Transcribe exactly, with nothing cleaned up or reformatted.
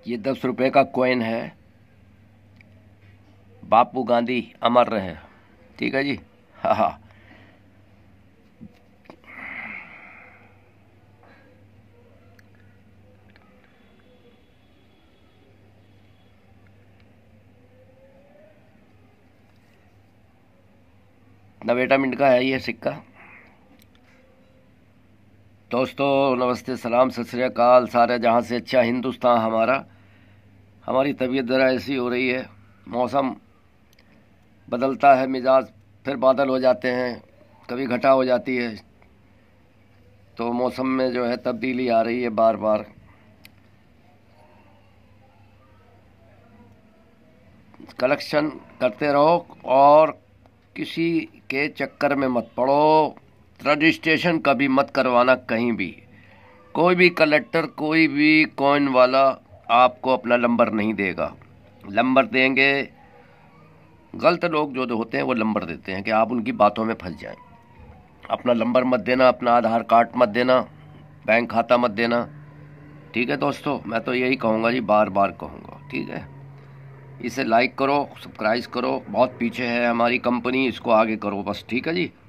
ये दस रुपए का कॉइन है। बापू गांधी अमर रहे। ठीक है जी। हाँ हाँ। नवेटा मिनट का है ये सिक्का। दोस्तों नमस्ते, सलाम, सत श्री अकाल। सारे जहाँ से अच्छा हिंदुस्तान हमारा। हमारी तबीयत ज़रा ऐसी हो रही है, मौसम बदलता है, मिजाज फिर बादल हो जाते हैं, कभी घटा हो जाती है, तो मौसम में जो है तब्दीली आ रही है बार बार। कलेक्शन करते रहो और किसी के चक्कर में मत पड़ो। रजिस्ट्रेशन कभी मत करवाना कहीं भी। कोई भी कलेक्टर, कोई भी कॉइन वाला आपको अपना नंबर नहीं देगा। नंबर देंगे गलत लोग जो होते हैं, वो नंबर देते हैं कि आप उनकी बातों में फंस जाएं। अपना नंबर मत देना, अपना आधार कार्ड मत देना, बैंक खाता मत देना। ठीक है दोस्तों, मैं तो यही कहूँगा जी, बार बार कहूँगा। ठीक है, इसे लाइक करो, सब्सक्राइब करो। बहुत पीछे है हमारी कंपनी, इसको आगे करो बस। ठीक है जी।